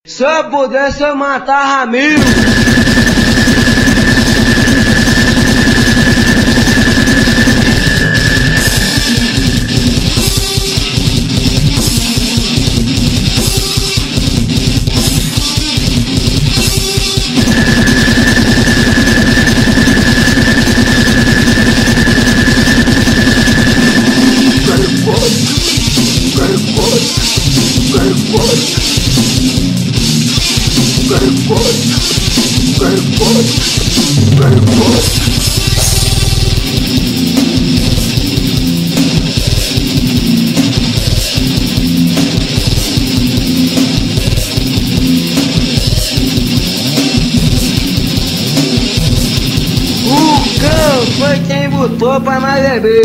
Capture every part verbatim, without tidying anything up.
Se eu pudesse, eu matava mil. O cão foi quem botou pra nós beber.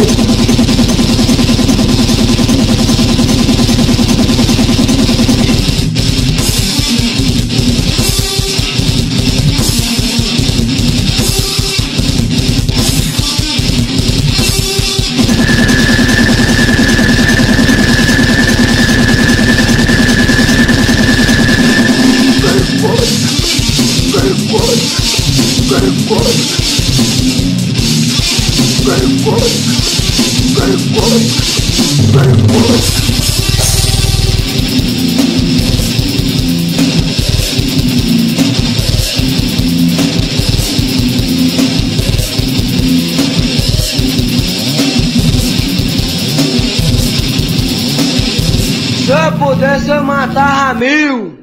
Se eu pudesse, eu matava mil.